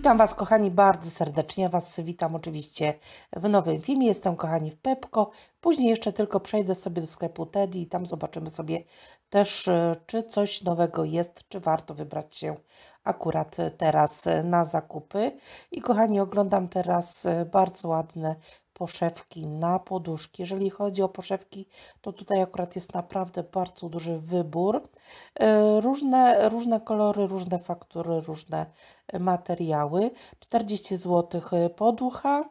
Witam Was, kochani, bardzo serdecznie. Ja Was witam oczywiście w nowym filmie. Jestem, kochani, w Pepco. Później jeszcze tylko przejdę sobie do sklepu Teddy i tam zobaczymy sobie też, czy coś nowego jest, czy warto wybrać się akurat teraz na zakupy. I kochani, oglądam teraz bardzo ładne poszewki na poduszki. Jeżeli chodzi o poszewki, to tutaj akurat jest naprawdę bardzo duży wybór. Różne kolory, różne faktury, różne materiały. 40 zł poducha.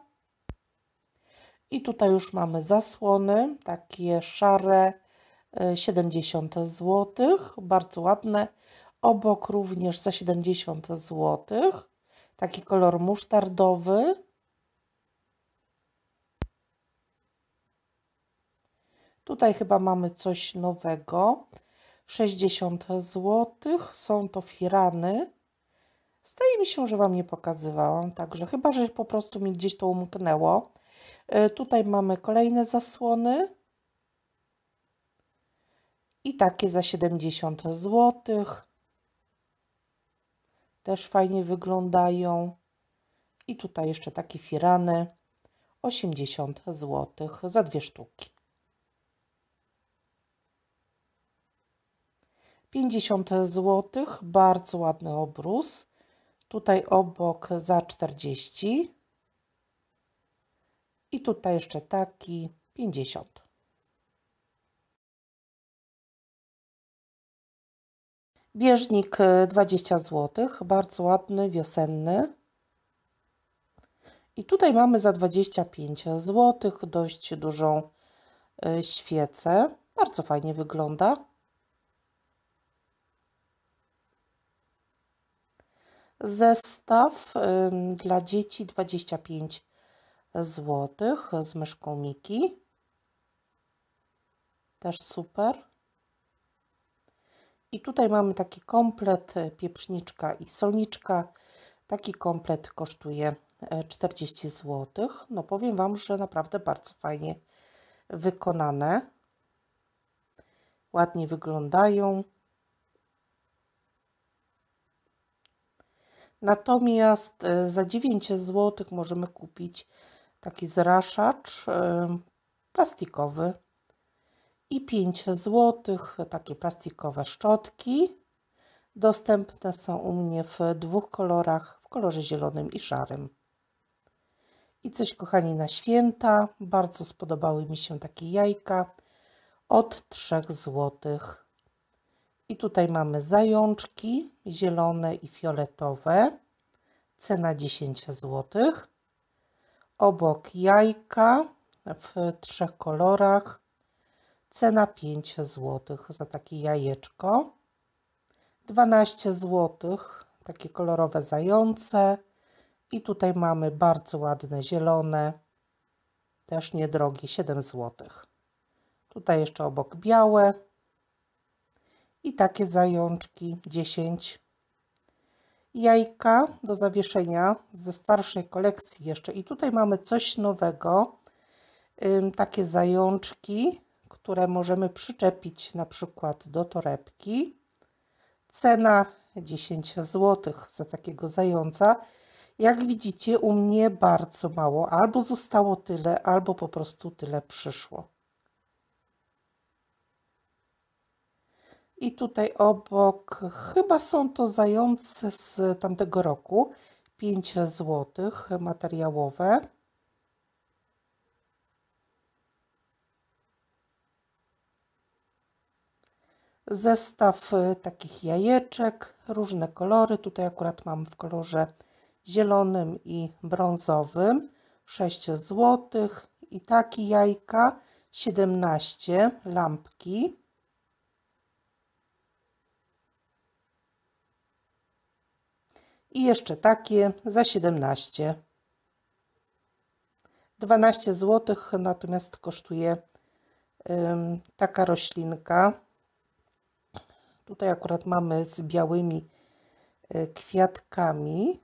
I tutaj już mamy zasłony, takie szare, 70 zł, bardzo ładne. Obok również za 70 zł, taki kolor musztardowy. Tutaj chyba mamy coś nowego, 60 zł, są to firany. Zdaje mi się, że Wam nie pokazywałam, także chyba, że po prostu mi gdzieś to umknęło. Tutaj mamy kolejne zasłony i takie za 70 zł. Też fajnie wyglądają. I tutaj jeszcze takie firany, 80 zł za 2 sztuki. 50 zł, bardzo ładny obrus. Tutaj obok za 40. I tutaj jeszcze taki 50. Bieżnik 20 zł, bardzo ładny, wiosenny. I tutaj mamy za 25 zł dość dużą świecę. Bardzo fajnie wygląda. Zestaw dla dzieci 25 zł z myszką Miki. Też super. I tutaj mamy taki komplet pieprzniczka i solniczka. Taki komplet kosztuje 40 zł. No powiem Wam, że naprawdę bardzo fajnie wykonane. Ładnie wyglądają. Natomiast za 9 zł możemy kupić taki zraszacz plastikowy. I 5 zł takie plastikowe szczotki. Dostępne są u mnie w dwóch kolorach, w kolorze zielonym i szarym. I coś, kochani, na święta. Bardzo spodobały mi się takie jajka od 3 zł. I tutaj mamy zajączki zielone i fioletowe. Cena 10 zł. Obok jajka w 3 kolorach. Cena 5 zł za takie jajeczko. 12 zł, takie kolorowe zające. I tutaj mamy bardzo ładne zielone, też niedrogie, 7 zł. Tutaj jeszcze obok białe. I takie zajączki, 10. Jajka do zawieszenia ze starszej kolekcji jeszcze. I tutaj mamy coś nowego. Takie zajączki, które możemy przyczepić na przykład do torebki. Cena 10 zł za takiego zająca. Jak widzicie, u mnie bardzo mało. Albo zostało tyle, albo po prostu tyle przyszło. I tutaj obok, chyba są to zające z tamtego roku. 5 zł materiałowe. Zestaw takich jajeczek, różne kolory. Tutaj akurat mam w kolorze zielonym i brązowym. 6 zł. I takie jajka 17 lampki. I jeszcze takie za 17. 12 zł natomiast kosztuje taka roślinka. Tutaj akurat mamy z białymi kwiatkami.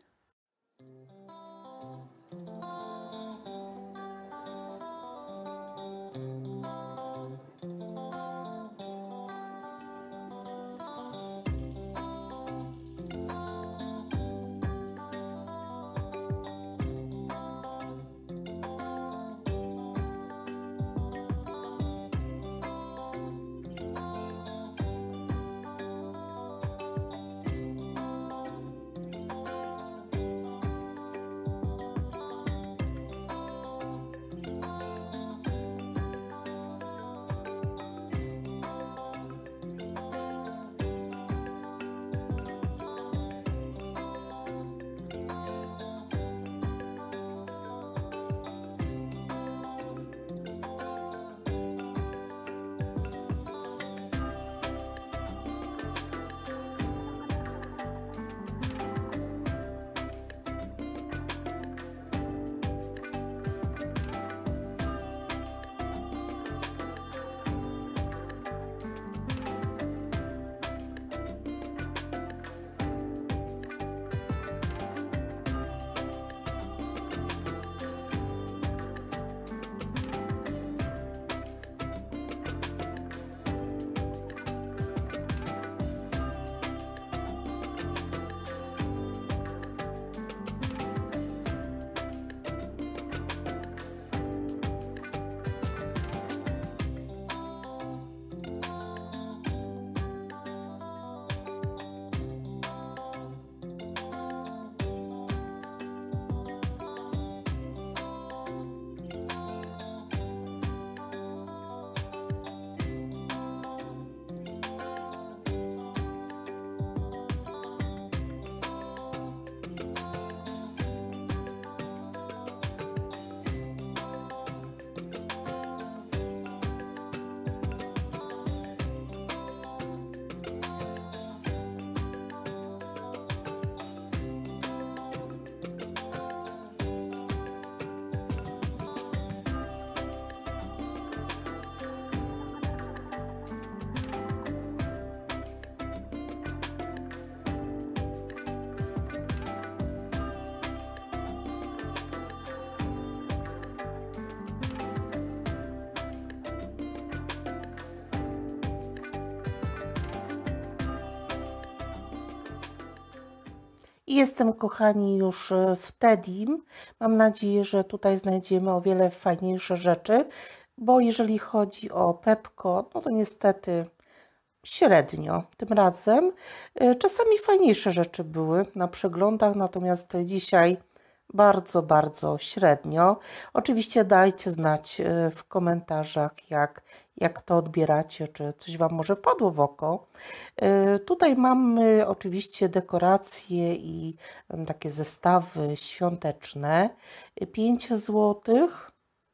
I jestem, kochani, już w Tedim. Mam nadzieję, że tutaj znajdziemy o wiele fajniejsze rzeczy, bo jeżeli chodzi o Pepko, no to niestety średnio tym razem. Czasami fajniejsze rzeczy były na przeglądach, natomiast dzisiaj bardzo, bardzo średnio. Oczywiście dajcie znać w komentarzach, jak to odbieracie, czy coś Wam może wpadło w oko. Tutaj mamy oczywiście dekoracje i takie zestawy świąteczne. 5 złotych.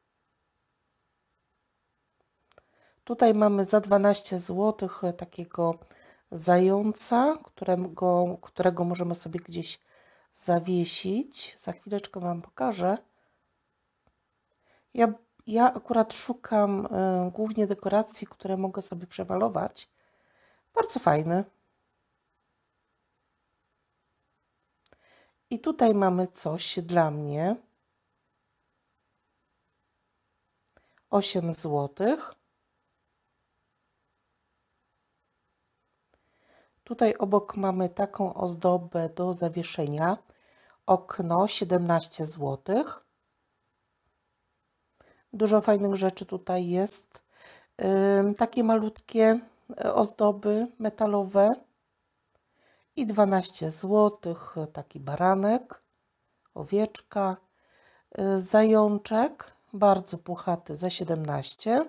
Tutaj mamy za 12 zł takiego zająca, którego możemy sobie gdzieś zawiesić. Za chwileczkę Wam pokażę. Ja akurat szukam głównie dekoracji, które mogę sobie przemalować. Bardzo fajny. I tutaj mamy coś dla mnie. 8 złotych. Tutaj obok mamy taką ozdobę do zawieszenia. Okno 17 złotych. Dużo fajnych rzeczy tutaj jest. Takie malutkie ozdoby metalowe. I 12 złotych. Taki baranek, owieczka, zajączek, bardzo puchaty za 17.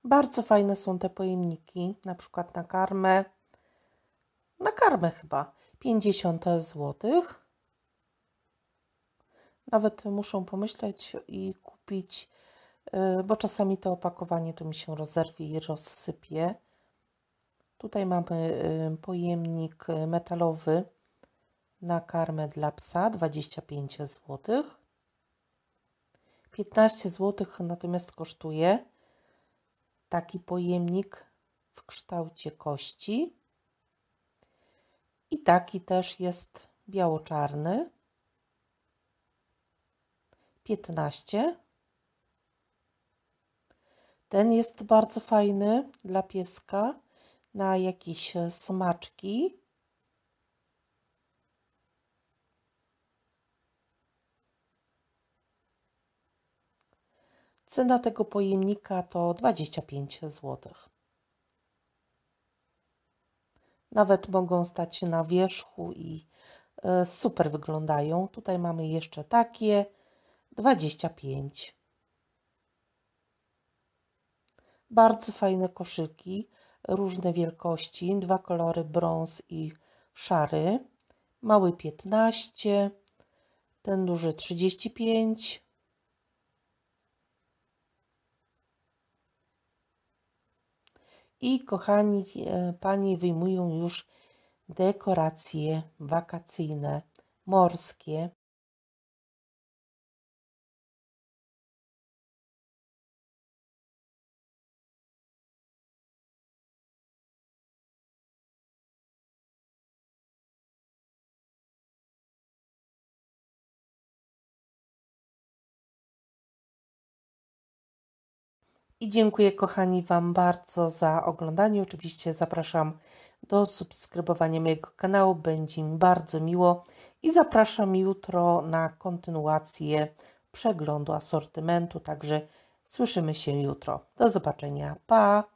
Bardzo fajne są te pojemniki, na przykład na karmę chyba 50 zł. Nawet muszę pomyśleć i kupić, bo czasami to opakowanie to mi się rozerwie i rozsypie. Tutaj mamy pojemnik metalowy na karmę dla psa 25 zł. 15 zł natomiast kosztuje taki pojemnik w kształcie kości. I taki też jest biało-czarny. 15. Ten jest bardzo fajny dla pieska na jakieś smaczki. Cena tego pojemnika to 25 zł. Nawet mogą stać na wierzchu i super wyglądają. Tutaj mamy jeszcze takie 25. Bardzo fajne koszyki, różne wielkości, dwa kolory, brąz i szary. Mały 15, ten duży 35. I kochani, panie wyjmują już dekoracje wakacyjne, morskie. I dziękuję kochani Wam bardzo za oglądanie. Oczywiście zapraszam do subskrybowania mojego kanału, będzie mi bardzo miło i zapraszam jutro na kontynuację przeglądu asortymentu, także słyszymy się jutro. Do zobaczenia, pa!